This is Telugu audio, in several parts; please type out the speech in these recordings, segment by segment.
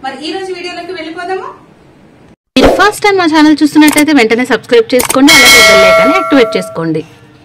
మరి ఈ రోజు వీడియోలోకి వెళ్ళిపోదాము. మీరు ఫస్ట్ టైం మా ఛానల్ చూస్తున్నట్లయితే వెంటనే సబ్స్క్రైబ్ చేసుకోండి, అలాగే బెల్ ఐకాన్ యాక్టివేట్ చేసుకోండి.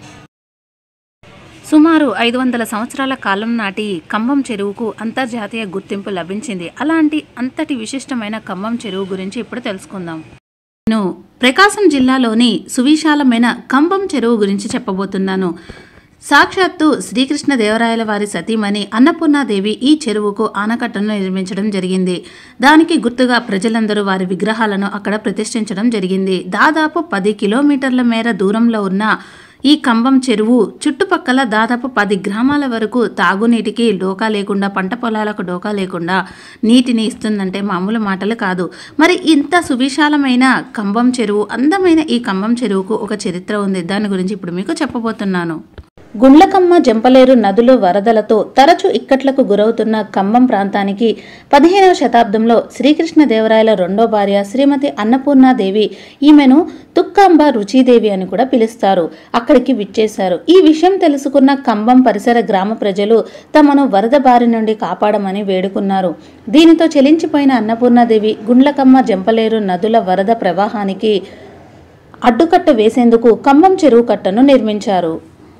సుమారు 500 సంవత్సరాల కాలం నాటి కంబం చెరువుకు అంతర్జాతీయ గుర్తింపు లభించింది. అంతటి విశిష్టమైన కంబం చెరువు గురించి ఇప్పుడు తెలుసుకుందాం. నేను ప్రకాశం జిల్లాలోని సువిశాలమైన కంబం చెరువు గురించి చెప్పబోతున్నాను. సాక్షాత్తు శ్రీకృష్ణదేవరాయల వారి సతీమణి అన్నపూర్ణాదేవి ఈ చెరువుకు ఆనకట్టను నిర్మించడం జరిగింది. దానికి గుర్తుగా ప్రజలందరూ వారి విగ్రహాలను అక్కడ ప్రతిష్ఠించడం జరిగింది. దాదాపు 10 కిలోమీటర్ల మేర దూరంలో ఉన్న ఈ కంబం చెరువు చుట్టుపక్కల దాదాపు 10 గ్రామాల వరకు తాగునీటికి డోకా లేకుండా, పంట పొలాలకు డోకా లేకుండా నీటిని ఇస్తుందంటే మామూలు మాటలు కాదు. మరి ఇంత సువిశాలమైన కంబం చెరువు, అందమైన ఈ కంబం చెరువుకు ఒక చరిత్ర ఉంది. దాని గురించి ఇప్పుడు మీకు చెప్పబోతున్నాను. గుండ్లకమ్మ, జంపలేరు నదులు వరదలతో తరచూ ఇక్కట్లకు గురవుతున్న కంబం ప్రాంతానికి 15వ శతాబ్దంలో శ్రీకృష్ణదేవరాయల రెండో భార్య శ్రీమతి అన్నపూర్ణాదేవి, ఈమెను తుక్కాంబ రుచీదేవి అని కూడా పిలుస్తారు, అక్కడికి విచ్చేశారు. ఈ విషయం తెలుసుకున్న కంబం పరిసర గ్రామ ప్రజలు తమను వరద బారి నుండి కాపాడమని వేడుకున్నారు. దీనితో చెలించిపోయిన అన్నపూర్ణాదేవి గుండ్లకమ్మ, జంపలేరు నదుల వరద ప్రవాహానికి అడ్డుకట్ట వేసేందుకు కంబం చెరువు కట్టను నిర్మించారు.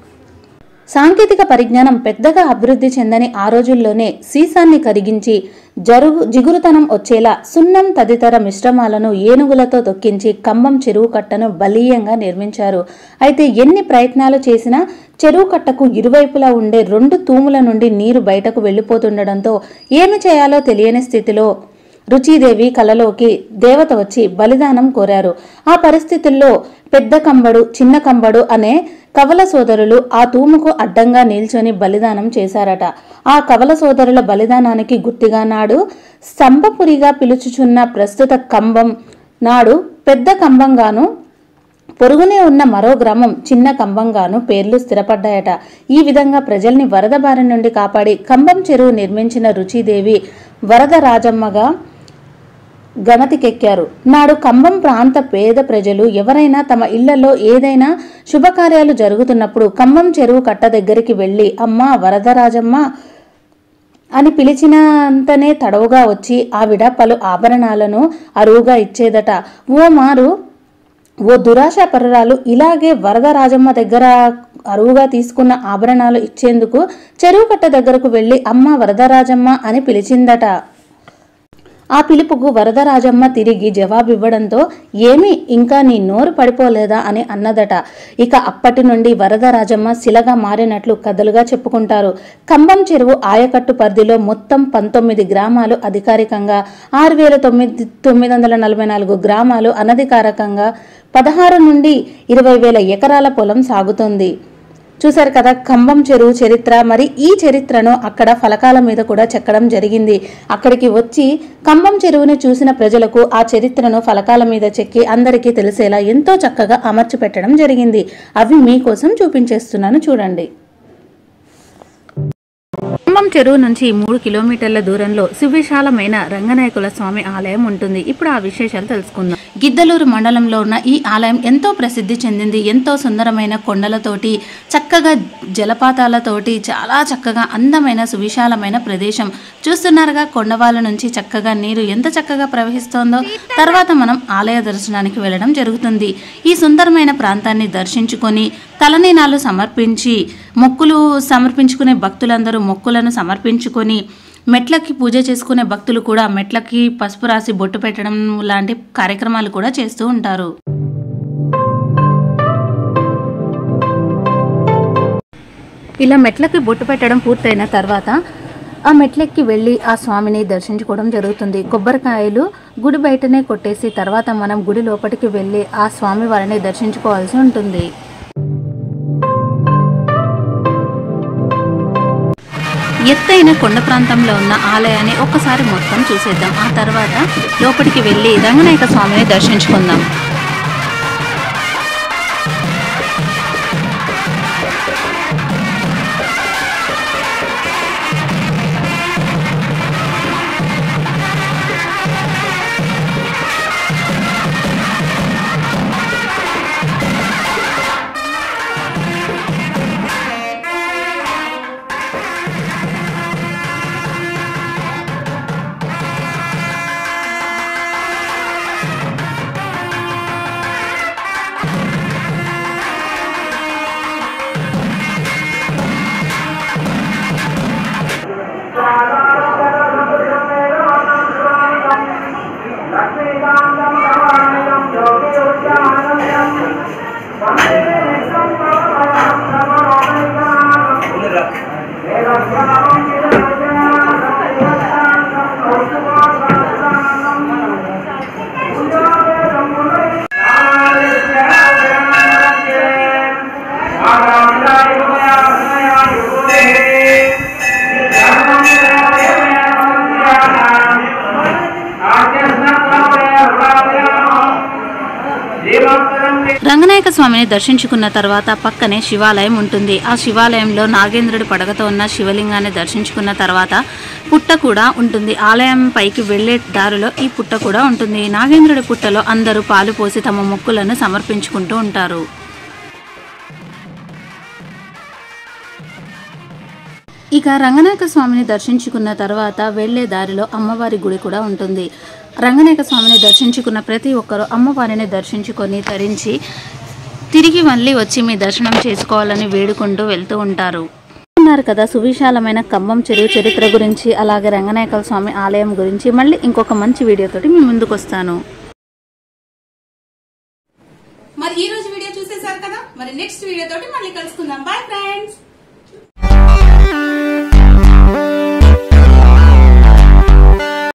సాంకేతిక పరిజ్ఞానం పెద్దగా అభివృద్ధి చెందని ఆ రోజుల్లోనే సీసాన్ని కరిగించి జిగురుతనం వచ్చేలా సున్నం తదితర మిశ్రమాలను ఏనుగులతో తొక్కించి కంబం చెరువు కట్టను బలీయంగా నిర్మించారు. అయితే ఎన్ని ప్రయత్నాలు చేసినా చెరువు కట్టకు ఇరువైపులా ఉండే 2 తూముల నుండి నీరు బయటకు వెళ్లిపోతుండడంతో ఏమి చేయాలో తెలియని స్థితిలో రుచీదేవి కలలోకి దేవత వచ్చి బలిదానం కోరారు. ఆ పరిస్థితుల్లో పెద్ద కంబడు, చిన్న కంబడు అనే కవల సోదరులు ఆ తూముకు అడ్డంగా నిల్చొని బలిదానం చేశారట. ఆ కవల సోదరుల బలిదానానికి గుర్తుగా నాడు స్తంభపురిగా పిలుచుచున్న ప్రస్తుత కంబం నాడు పెద్ద కంబంగాను, పొరుగునే ఉన్న మరో గ్రామం చిన్న కంబంగాను పేర్లు స్థిరపడ్డాయట. ఈ విధంగా ప్రజల్ని వరద బారి నుండి కాపాడి కంబం చెరువు నిర్మించిన రుచీదేవి వరద రాజమ్మగా గణతికెక్కారు. నాడు కంబం ప్రాంత పేద ప్రజలు ఎవరైనా తమ ఇళ్లలో ఏదైనా శుభకార్యాలు జరుగుతున్నప్పుడు కంబం చెరువు కట్ట దగ్గరికి వెళ్లి అమ్మా వరదరాజమ్మ అని పిలిచినంతనే తడవుగా వచ్చి ఆవిడ పలు ఆభరణాలను అరువుగా ఇచ్చేదట. ఓ దురాశాపరురాలు ఇలాగే వరదరాజమ్మ దగ్గర అరువుగా తీసుకున్న ఆభరణాలు ఇచ్చేందుకు చెరువు కట్ట దగ్గరకు వెళ్లి అమ్మ వరదరాజమ్మ అని పిలిచిందట. ఆ పిలుపుకు వరదరాజమ్మ తిరిగి జవాబివ్వడంతో ఏమి ఇంకా నీ నోరు పడిపోలేదా అని అన్నదట. ఇక అప్పటి నుండి వరదరాజమ్మ శిలగా మారినట్లు కథలుగా చెప్పుకుంటారు. కంబం చెరువు ఆయకట్టు పరిధిలో మొత్తం 19 గ్రామాలు అధికారికంగా, 6,944 గ్రామాలు అనధికారికంగా, 16 నుండి 20,000 ఎకరాల పొలం సాగుతోంది. చూశారు కదా కంబం చెరువు చరిత్ర. మరి ఈ చరిత్రను అక్కడ ఫలకాల మీద కూడా చెక్కడం జరిగింది. అక్కడికి వచ్చి కంబం చెరువుని చూసిన ప్రజలకు ఆ చరిత్రను ఫలకాల మీద చెక్కి అందరికీ తెలిసేలా ఎంతో చక్కగా అమర్చి పెట్టడం జరిగింది. అవి మీకోసం చూపించేస్తున్నాను, చూడండి. కంబం చెరువు నుంచి 3 కిలోమీటర్ల దూరంలో సువిశాలమైన రంగనాయకుల స్వామి ఆలయం ఉంటుంది. ఇప్పుడు ఆ విశేషాలు తెలుసుకుందాం. గిద్దలూరు మండలంలో ఉన్న ఈ ఆలయం ఎంతో ప్రసిద్ధి చెందింది. ఎంతో సుందరమైన కొండలతోటి, చక్కగా జలపాతాలతోటి, చాలా చక్కగా అందమైన సువిశాలమైన ప్రదేశం. చూస్తున్నారుగా కొండవాళ్ళ నుంచి చక్కగా నీరు ఎంత చక్కగా ప్రవహిస్తోందో. తర్వాత మనం ఆలయ దర్శనానికి వెళ్ళడం జరుగుతుంది. ఈ సుందరమైన ప్రాంతాన్ని దర్శించుకొని తలనీనాలు సమర్పించి మొక్కులు సమర్పించుకునే భక్తులందరూ మొక్కులను సమర్పించుకొని, మెట్లకి పూజ చేసుకునే భక్తులు కూడా మెట్లకి పసుపు రాసి బొట్టు పెట్టడం లాంటి కార్యక్రమాలు కూడా చేస్తూ ఉంటారు. ఇలా మెట్లకి బొట్టు పెట్టడం పూర్తయిన తర్వాత ఆ మెట్లెక్కి వెళ్ళి ఆ స్వామిని దర్శించుకోవడం జరుగుతుంది. కొబ్బరికాయలు గుడి బయటనే కొట్టేసి తర్వాత మనం గుడి లోపలికి వెళ్ళి ఆ స్వామి వారిని దర్శించుకోవాల్సి ఉంటుంది. ఎత్తైన కొండ ప్రాంతంలో ఉన్న ఆలయాన్ని ఒక్కసారి మొత్తం చూసేద్దాం. ఆ తర్వాత లోపలికి వెళ్ళి రంగనాయక స్వామిని దర్శించుకుందాం. రంగనాయక స్వామిని దర్శించుకున్న తర్వాత పక్కనే శివాలయం ఉంటుంది. ఆ శివాలయంలో నాగేంద్రుడి పడగతో ఉన్న శివలింగాన్ని దర్శించుకున్న తర్వాత పుట్ట కూడా ఉంటుంది. ఆలయం పైకి వెళ్లే దారిలో ఈ పుట్ట కూడా ఉంటుంది. నాగేంద్రుడి పుట్టలో అందరూ పాలు పోసి తమ మొక్కులను సమర్పించుకుంటూ ఉంటారు. ఇక రంగనాయక స్వామిని దర్శించుకున్న తర్వాత వెళ్లే దారిలో అమ్మవారి గుడి కూడా ఉంటుంది. రంగనాయక స్వామిని దర్శించుకున్న ప్రతి ఒక్కరూ అమ్మవారిని దర్శించుకొని తరించి తిరిగి మళ్ళీ వచ్చి మీ దర్శనం చేసుకోవాలని వేడుకుంటూ వెళ్తూ ఉంటారు. ఉన్నారు కదా సువిశాలమైన కంబం చెరువు చరిత్ర గురించి, అలాగే రంగనాయక స్వామి ఆలయం గురించి మళ్ళీ ఇంకొక మంచి వీడియోతోటి మీ ముందుకు వస్తాను. మరి ఈ రోజు వీడియో చూసేశారు కదా, మరి నెక్స్ట్ వీడియో తోటి మళ్ళీ కలుసుకుందాం. Bye friends.